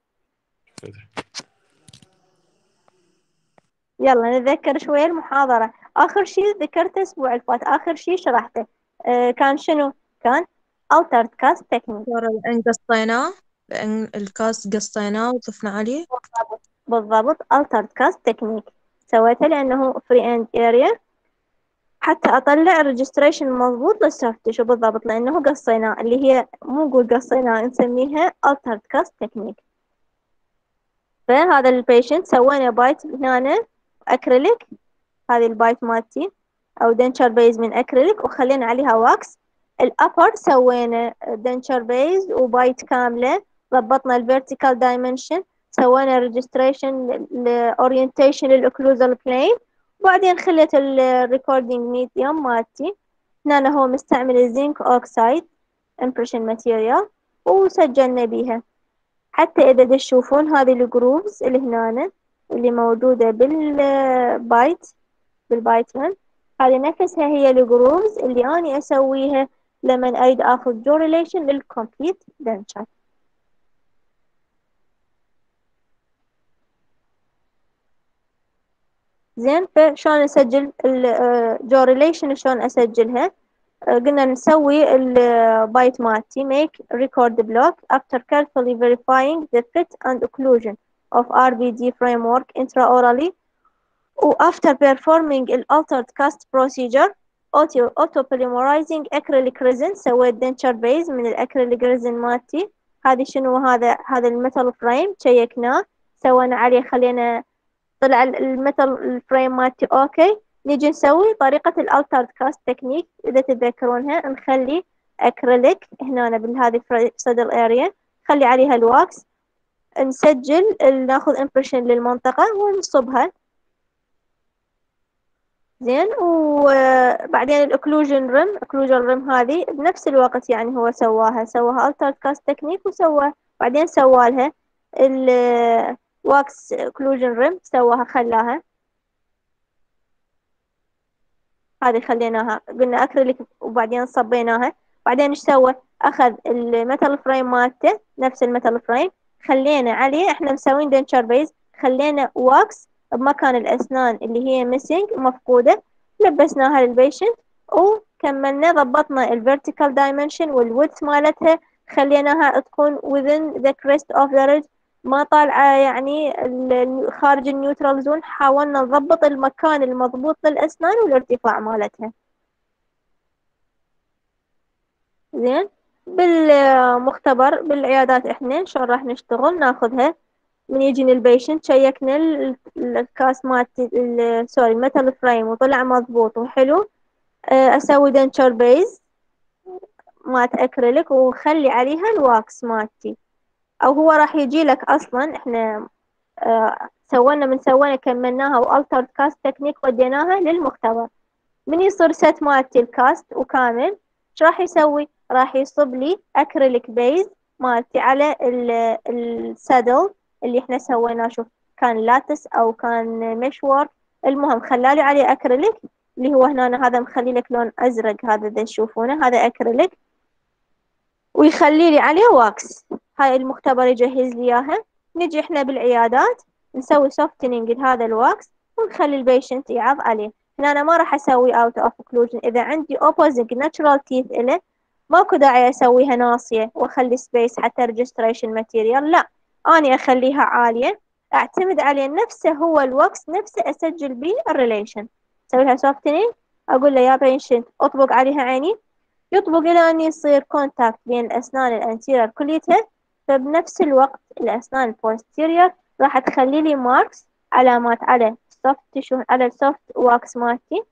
يلا نتذكر شوية المحاضرة. آخر شيء ذكرته الأسبوع الفات، آخر شيء شرحته كان شنو؟ كان altered cast technique. لأن قصيناه، لأن الكاس قصيناه وطفنا عليه. بالضبط altered cast technique سويته لأنه free end area حتى أطلع registration مضبوط للsoft tissue بالضبط، لأنه قصيناه، اللي هي مو نقول قصيناه، نسميها altered cast technique. فهذا البيشنت سوينا بايت هنا أكريليك، هذه البايت مالتي أو دنشر بيز من أكريليك وخلينا عليها واكس. الأبر سوينا دنشر بيز وبايت كاملة، ضبطنا الفيرتيكال دايمنشن، سوينا ريجستريشن الأورينتيشن للأوكلوزال بلين، وبعدين خليت الريكوردينج ميديوم مالتي. هنا هو مستعمل الزنك أوكسايد امبريشن ماتيريال وسجلنا بيها. حتى إذا تشوفون هذه الجروفز اللي هنا اللي موجودة بالبايتمن، هذه نفسها هي الجروفز اللي أنا أسويها لما أريد أخذ جو ريليشن للكومبليت دنشر. زين، فشلون أسجل الجو ريليشن؟ شلون أسجلها؟ قلنا نسوي البايت مالتي make record block after carefully verifying the fit and occlusion of RBD framework intraorally و after performing the altered cast procedure auto polymerizing acrylic resin. سويت denture base من الأكريليك resin مالتي. هذه شنو؟ هذا الميتال فريم شيكناه، سوينا عليه، خلينا طلع الميتال الفريم مالتي اوكي. نيجي نسوي طريقة الالترد كاست تكنيك إذا تتذكرونها، نخلي أكريليك هنا بهذه صدر اريا، نخلي عليها الواكس، نسجل، ناخذ امبريشن للمنطقة ونصبها. زين. وبعدين الأوكلوجن ريم هذه بنفس الوقت يعني هو سواها altered cast technique وسوى بعدين سوالها الواكس اوكلوجن ريم خلاها هذه خليناها قلنا أكريليك وبعدين صبيناها. بعدين إيش سوى؟ أخذ الميتال فريم مالته نفس الميتال فريم خلينا عليه إحنا مسوين دنشر بيز خلينا واكس بمكان الأسنان اللي هي ميسنج مفقودة لبسناها للبيشنت وكملنا ضبطنا الفيرتيكال دايمنشن والويدث مالتها خليناها تكون within the crest of the ridge ما طالعة يعني خارج النيوترال زون. حاولنا نضبط المكان المضبوط للأسنان والارتفاع مالتها. زين. بالمختبر بالعيادات احنا شلون راح نشتغل؟ ناخذها من يجيني البيشنت شيكنا الكاس مالت سوري الميتال فريم وطلع مضبوط وحلو. اسوي دنشر بيز مالت اكريليك وخلي عليها الواكس مالتي او هو راح يجي لك اصلا احنا سوينا كملناها والتر كاست تكنيك وديناها للمختبر. من يصير ست مالتي الكاست وكامل ايش راح يسوي؟ راح يصب لي اكريليك بيز مالتي على السادل اللي احنا سويناه. شوف كان لاتس او كان مشوار المهم خلالي عليه اكريليك اللي هو هنا هذا مخلي لك لون ازرق هذا اذا تشوفونه هذا اكريليك ويخلي لي عليه واكس. هاي المختبر يجهز لي اياها. نجي احنا بالعيادات نسوي سوفتنينج لهذا الواكس ونخلي البيشنت يعض عليه. هنا أنا ما راح أسوي out of occlusion. إذا عندي opposing natural teeth إله ماكو داعي أسويها ناصية وأخلي space حتى registration material. لا أنا أخليها عالية أعتمد عليه نفسه هو الوكس نفسه أسجل بيه الريليشن. أسوي لها softening أقول له يا patient أطبق عليها عيني يطبق إلى أن يصير كونتاكت بين الأسنان الأنتيرير كليتها. فبنفس الوقت الأسنان البوستيرير راح تخلي لي ماركس علامات على السوفت تشو على السوفت واكس مالتي.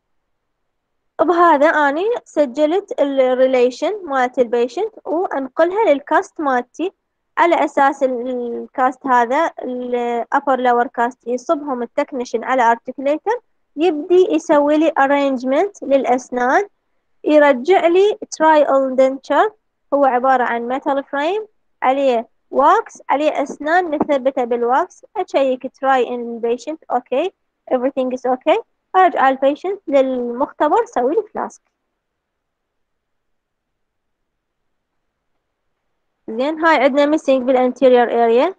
بهذا أنا سجلت الريليشن مالت البيشنت وأنقلها للكاست مالتي على أساس الكاست هذا الأبر لور كاست يصبهم التكنيشن على ارتكليتر يبدي يسوي لي arrangement للأسنان يرجع لي trial denture هو عبارة عن metal frame عليه واكس عليه أسنان مثبتة بالواكس. أشيك try in patient okay everything is okay أرجع البيشنت للمختبر سوي لي فلاسك. زين هاي عندنا missing بالانتيريور area.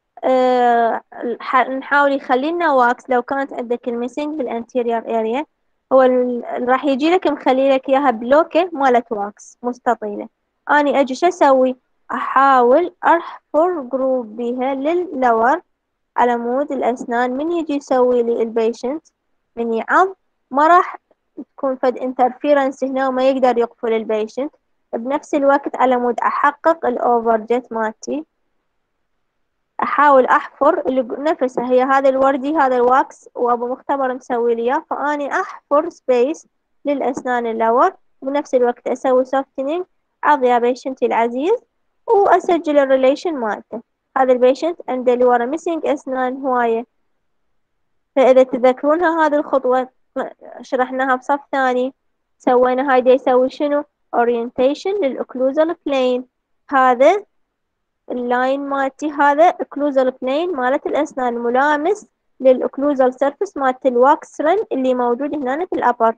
نحاول يخلينا واكس لو كانت عندك الميسنج بالانتيريور area هو راح يجي لك مخلي لك اياها بلوكه مالت واكس مستطيله. اني اجي شو اسوي؟ احاول احفر جروب بيها لللور على مود الاسنان. من يجي يسوي لي البيشنت من يعض ما راح تكون فد انترفيرنس هنا وما يقدر يقفل البيشنت. بنفس الوقت على مود احقق الاوفر جيت مالتي احاول احفر نفسها هي هذا الوردي هذا الواكس وابو مختبر مسوي لي اياه. فاني احفر سبيس للاسنان اللور وبنفس الوقت اسوي سوفتنينج عض يا بيشنتي العزيز واسجل الريليشن مالته. هذا البيشنت عنده اللي ورا ميسنج اسنان هوايه. فاذا تذكرونها هذه الخطوه شرحناها بصف ثاني سوينا هاي دا يسوي شنو orientation للاوكلوزال بلين. هذا اللاين مالتي هذا اوكلوزال بلين مالت الأسنان ملامس للأوكلوزال سيرفيس مالت الواكس رن اللي موجود هنا في الأبر.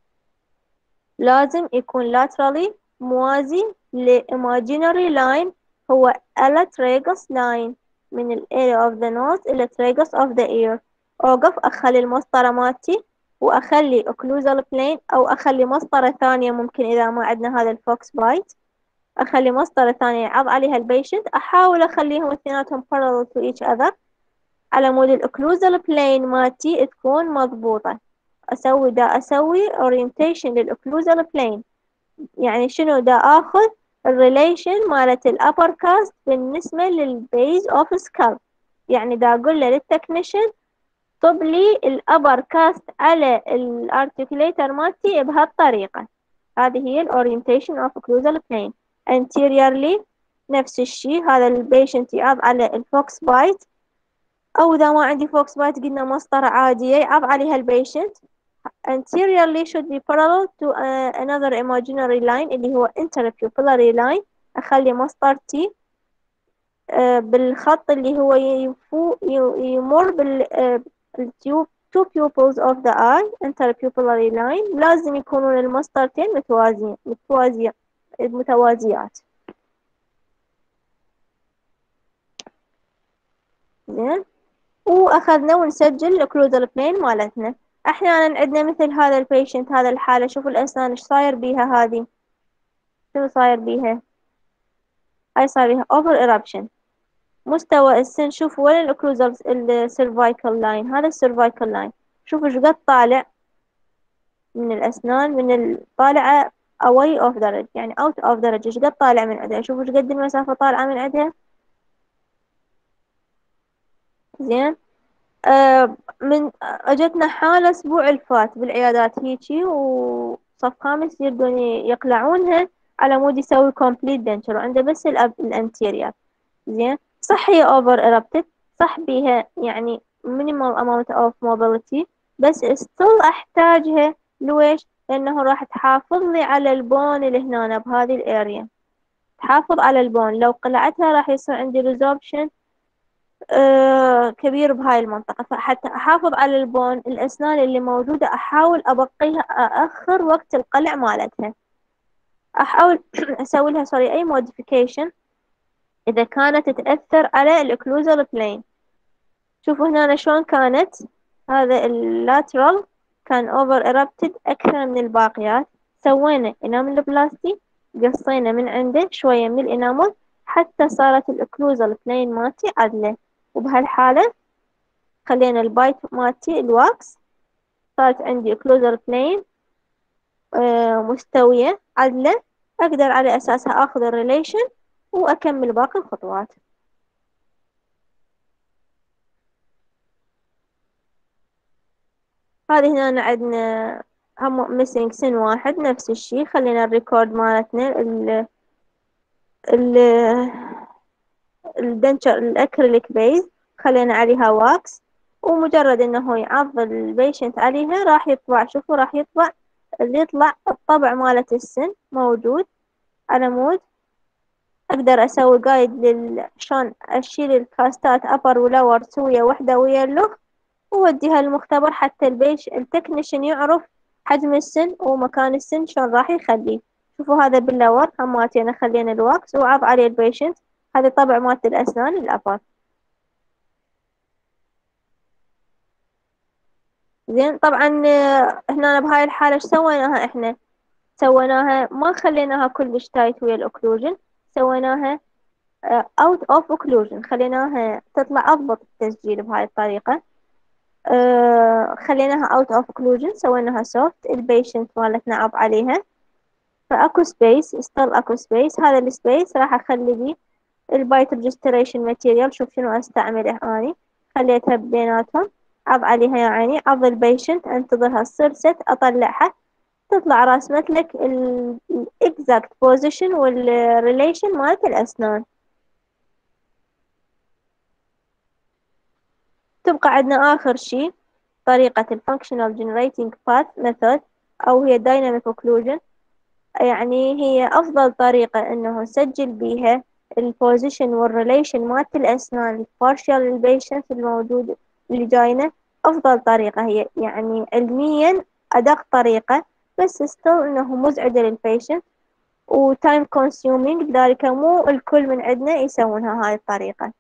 لازم يكون laterally موازي لإيماجينري لاين هو التريجس لاين من ال area of the nose إلى tragus of the ear. أوقف أخلي المسطرة مالتي وأخلي اوكلوزال بلين أو أخلي مسطرة ثانية ممكن إذا ما عندنا هذا الفوكس بايت أخلي مسطرة ثانية يعض عليها البيشنت. أحاول أخليهم اثنيناتهم parallel to each other على مود الأوكلوزال بلين مالتي تكون مضبوطة. أسوي orientation للأوكلوزال بلين يعني شنو دا أخذ الريليشن مالت الأبر كاست بالنسبة للبيز أوف سكال. يعني دا أقول له للتكنيشن طب لي الأبر كاست على الارتكليتر مالتي بهالطريقة. هذه هي الأورينتيشن أوف أوكلوزال بلين. anteriorly نفس الشيء هذا البيشنت يعض على الفوكس بايت أو إذا ما عندي فوكس بايت قلنا مسطرة عادية يعض عليها البيشنت anteriorly should be parallel to another imaginary line اللي هو interpupillary line. أخلي مسطر T بالخط اللي هو يمر two pupils of the eye interpupillary line. لازم يكونون المسطرتين متوازيات. زين، وأخذنا ونسجل الأوكلوزال بلين مالتنا. أحيانا عندنا مثل هذا البيشنت، هذا الحالة، شوفوا الأسنان إيش صاير بيها هذه، شنو صاير بيها؟ هاي صار بيها over eruption. مستوى السن، شوفوا وين الأوكلوزال السيرفايكال لاين، هذا السيرفايكال لاين، شوفوا إيش قد طالع من الأسنان، طالعة away of the ridge، يعني out of the ridge، إيش قد طالع من عندها، شوفوا إيش قد المسافة طالعة من عندها. زين، من اجتنا حالة اسبوع الفات بالعيادات هيجي، وصف خامس يبدون يقلعونها على مود يسوي كومبليت دنتشر، وعنده بس الانتيريور. زين، صح هي اوفر ارابتد، صح بيها يعني minimal amount of mobility، بس still احتاجها. لويش؟ لانه راح تحافظ لي على البون اللي هنا بهذه الاريا، تحافظ على البون. لو قلعتها راح يصير عندي resorption كبير بهاي المنطقة. فحتى أحافظ على البون، الأسنان اللي موجودة أحاول أبقيها، أأخر وقت القلع مالتها، أحاول أسوي لها أي modification إذا كانت تأثر على الأوكلوزال بلين. شوفوا هنا شلون كانت، هذا اللاترال كان over erupted أكثر من الباقيات. سوينا إنامل بلاستي، قصينا من عنده شوية من الإنامل حتى صارت الأوكلوزال بلين مالتي عدلة. وبهالحالة خلينا البايت مالتي الواكس، صارت عندي اوكلوزال بلين مستوية عدلة، أقدر على أساسها أخذ الريليشن وأكمل باقي الخطوات. هذه هنا عندنا هم ميسينج سن واحد، نفس الشي. خلينا الريكورد مالتنا ال الدنشر الأكريليك بيز خلينا عليها واكس، ومجرد انه يعضل البيشنت عليها راح يطلع، شوفوا راح يطلع الطبع مالة السن موجود على مود. اقدر اسوي جايد شلون اشيل الكاستات ابر ولور سوية وحدة ويا اللغ، ووديها المختبر حتى التكنيشن يعرف حجم السن ومكان السن شلون راح يخليه. شوفوا هذا باللور هماتين خلينا الواكس وعض عليه البيشنت، هذا طبع مالت الأسنان الأبر. زين، طبعا هنا بهاي الحالة ايش سويناها احنا؟ سويناها ما خليناها كلش تايت ويا الأوكلوجن، سويناها out of occlusion، خليناها تطلع أضبط التسجيل بهاي الطريقة. خليناها out of occlusion، سويناها soft، البيشنت مالتنا عض عليها، فأكو سبيس، still أكو سبيس. هذا السبيس راح أخلي بيه البايت ريجستريشن ماتيريال. شوف شنو استعمله اني، خليتها بيناتهم، عض عليها يعني عض البيشنت، انتظرها تصير ست، اطلعها تطلع راسمت لك الاكزاكت بوزيشن والريليشن مالت الاسنان. تبقى عندنا اخر شي طريقة الفانكشنال جنريتنج باث ميثود، او هي دايناميك اوكلوجن. يعني هي افضل طريقة انه نسجل بيها البوزيشن والريليشن مالت الأسنان البارشال للبيشنت الموجود اللي جاينا. أفضل طريقة هي يعني علميا أدق طريقة، بس still إنه مزعجة للبيشنت وتايم كونسيومينج، لذلك مو الكل من عندنا يسوونها هاي الطريقة.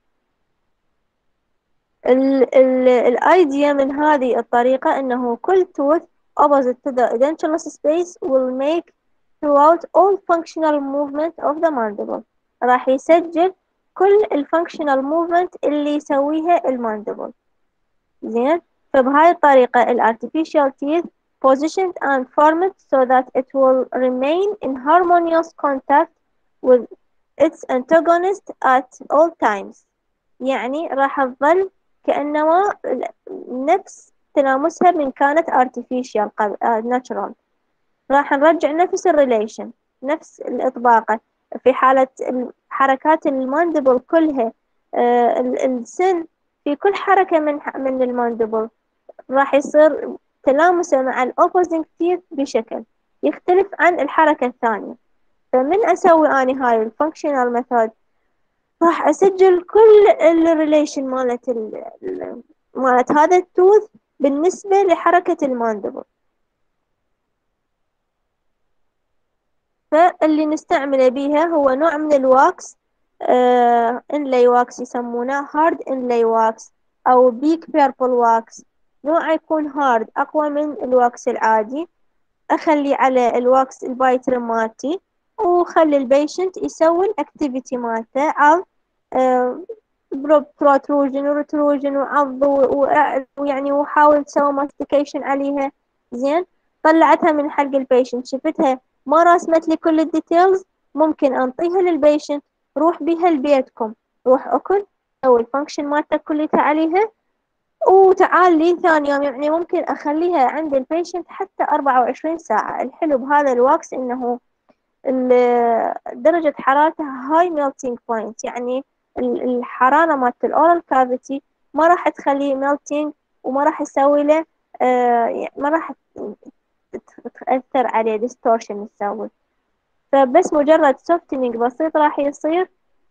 الأيديا من هذه الطريقة إنه كل tooth opposite to the edentulous space will make throughout all functional movement of the mandible، راح يسجل كل الفانكشنال موفمنت اللي يسويها الماندبل. زين، فبهاي الطريقة artificial teeth positioned and formed so that it will remain in harmonious contact with its antagonist at all times، يعني راح تظل كأنما نفس تلامسها من كانت artificial natural. راح نرجع نفس الريليشن، نفس الإطباقة في حالة حركات الماندبل كلها. السن في كل حركة من الماندبل راح يصير تلامسه مع الأوبوزنج تيث بشكل يختلف عن الحركة الثانية. فمن أسوي أني هاي الفانكشنال ميثود راح أسجل كل الريليشن مالت هذا التوث بالنسبة لحركة الماندبل. فاللي نستعمله بيها هو نوع من الواكس، انلي واكس يسمونه هارد انلي واكس أو بيك بيربل واكس. نوع يكون هارد أقوى من الواكس العادي. أخلي على الواكس البايترم مالتي وخلي البيشنت يسوي الأكتيفيتي مالته، عض بروتروجن ورتروجن وعض ويعني وحاول تسوي ماستيكيشن عليها. زين، طلعتها من حلق البيشنت، شفتها ما رسمت لي كل الديتيلز، ممكن أنطيها للبيشنت، روح بيها لبيتكم، روح أكل، سوي الفانكشن مالتك كليتها عليها وتعال لي ثاني يوم. يعني ممكن أخليها عند البيشنت حتى 24 ساعة. الحلو بهذا الواكس إنه درجة حرارته هاي ميلتينج بوينت، يعني الحرارة مالت الأورال كافيتي ما راح تخليه ميلتينج وما راح يسوي له يعني ما راح تأثر عليه ديستورشن تسوي. فبس مجرد سوفتنينج بسيط راح يصير.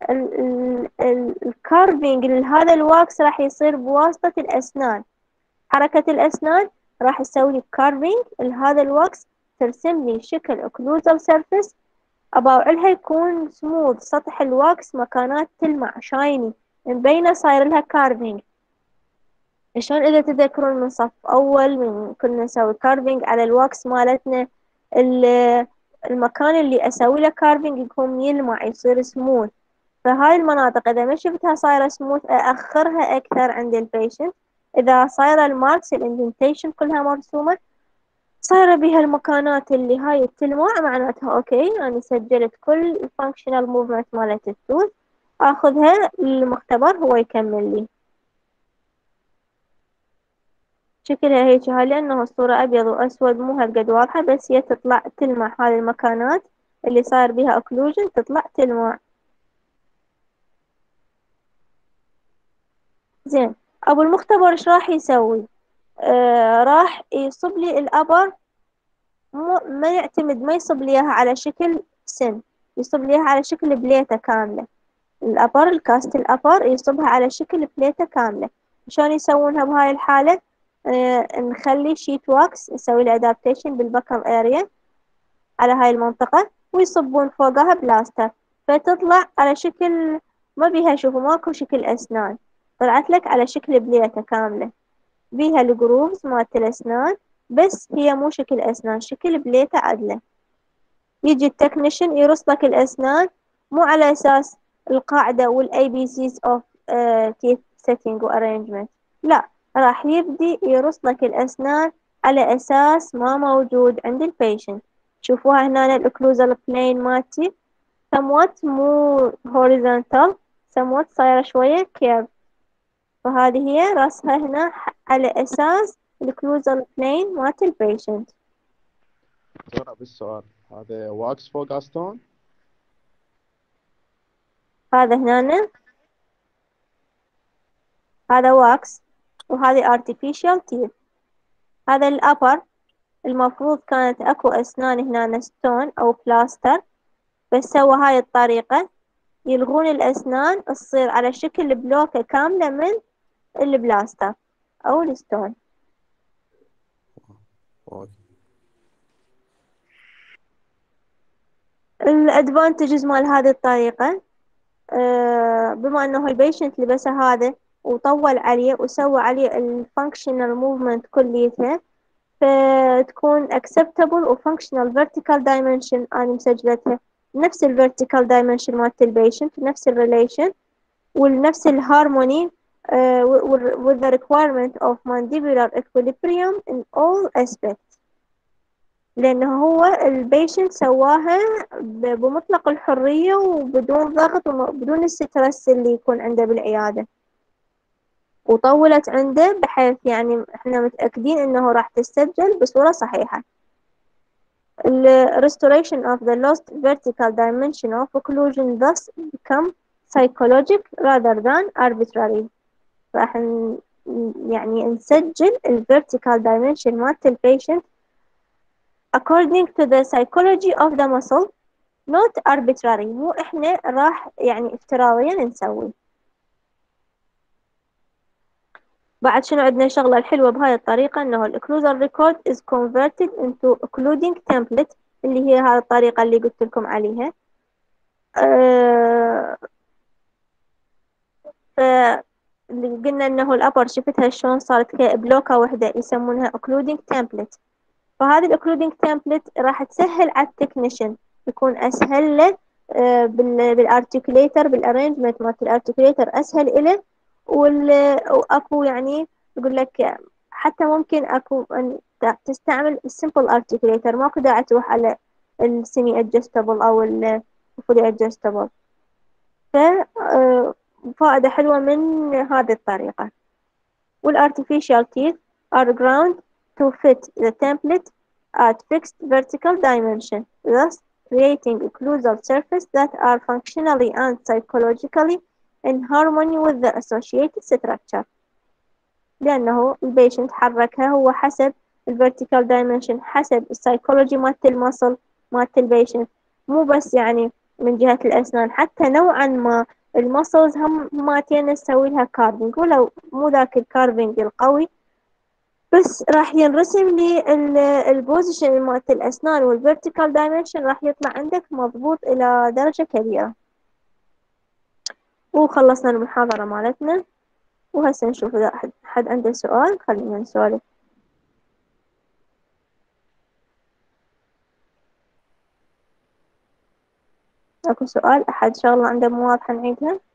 الكارفينج لهذا الواكس راح يصير بواسطة الأسنان. حركة الأسنان راح تسوي لي كارفينج لهذا الواكس، ترسم لي شكل اوكلوزال سيرفيس، أباوعلها يكون سموث، سطح الواكس مكانات تلمع شايني مبينة صاير لها كارفينج. شلون إذا تذكرون من صف أول من كنا نسوي كارفينج على الواكس مالتنا، المكان اللي أسوي له كارفينج يكون يلمع يصير سموث. فهاي المناطق إذا ما شفتها صايرة سموث أأخرها أكثر عند البيشنت. إذا صايرة الماركس الاندنتيشن كلها مرسومة صايرة بها المكانات اللي هاي التلمع، معناتها أوكي أنا سجلت كل الفانكشنال موفمنت مالت التوث. أخذها للمختبر هو يكمل لي شكلها هيك. هاي لأنه الصورة أبيض وأسود مو هالقد واضحة، بس هي تطلع تلمع هاي المكانات اللي صار بها أوكلوجن تطلع تلمع. زين، أبو المختبر إيش راح يسوي؟ راح يصب لي الأبر، ما يعتمد، ما يصب لي إياها على شكل سن، يصب لي إياها على شكل بليتة كاملة. الأبر الكاست الأبر يصبها على شكل بليتة كاملة. شلون يسوونها بهاي الحالة؟ نخلي شيت واكس نسوي له أدابتيشن بالبكر اريا على هاي المنطقة ويصبون فوقها بلاستر، فتطلع على شكل ما بيها، شوفوا ماكو شكل أسنان، طلعت لك على شكل بليتة كاملة بيها الجروفز مالت الأسنان، بس هي مو شكل أسنان، شكل بليتة عدلة. يجي التكنيشن يرص لك الأسنان مو على أساس القاعدة والأي بي سيز أوف تيث سيتنج وأرينجمنت، لا، راح يبدي يرص لك الأسنان على أساس ما موجود عند البيشنت. شوفوها هنا الأوكلوزال بلين مالتي somewhat مو horizontal، somewhat صايرة شوية curve، فهذه هي راسها هنا على أساس الأوكلوزال بلين مالت البيشنت. دكتورة بالسؤال، هذا واكس فوق أستون؟ هذا هنا هذا واكس وهذه artificial teeth. هذا الأبر المفروض كانت أكو أسنان هنا ستون أو بلاستر، بس سوى هاي الطريقة يلغون الأسنان تصير على شكل بلوكة كاملة من البلاستر أو الستون. الادفانتجز مال هذه الطريقة، بما انه البيشنت لبسه هذا وطول عليه وسوى عليه الفانكشنال موفمنت كليتها، فتكون acceptable و functional vertical dimension أنا مسجلتها نفس ال vertical dimension مالت البيشنت، نفس الريليشن ونفس الهارموني with the requirement of mandibular equilibrium in all aspects، لأنه هو البيشنت سواها بمطلق الحرية وبدون ضغط وبدون السترس اللي يكون عنده بالعيادة، وطولت عنده بحيث يعني احنا متأكدين انه راح تسجل بصورة صحيحة. restoration of the lost vertical dimension of occlusion thus become psychologic rather than arbitrary. راح يعني نسجل ال vertical dimension مالت ال patient according to the psychology of the muscle not arbitrary، مو إحنا راح يعني افتراضيا نسوي. بعد شنو عندنا شغلة الحلوة بهاي الطريقة، إنه ال occlusal record is converted into occluding template، اللي هي هاي الطريقة اللي قلت لكم عليها. اللي قلنا إنه الأبر شفتها شلون صارت كبلوكة وحدة يسمونها occluding template. فهذه ال occluding template راح تسهل على التكنيشن، يكون أسهل له بالارتكليتر، بالارينجمنت مالت الارتكليتر أسهل إله. وأكو يعني يقول لك حتى ممكن أكو أن تستعمل السمبل ارتكليتر، ماكو داعي تروح على السيمي adjustable أو الفولي adjustable. فائدة حلوة من هذه الطريقة. والartificial teeth are ground to fit the template at fixed vertical dimension, thus creating occlusal surface that are functionally and psychologically in harmony with the associated structure. لأنه البيشنت حركها هو حسب الvertical dimension، حسب السايكولوجي مالت المصل مالت البيشنت، مو بس يعني من جهة الأسنان، حتى نوعا ما المسلز هم ماتين نسوي لها كارفينج، ولو مو ذاك الكارفينج القوي، بس راح ينرسم لي البوزيشن مالت الأسنان والvertical dimension راح يطلع عندك مضبوط إلى درجة كبيرة. وخلصنا المحاضرة مالتنا، وهسه نشوف إذا حد عنده سؤال. خلينا نسولف. أكو سؤال؟ أحد شغلة عنده مو واضحة نعيدها؟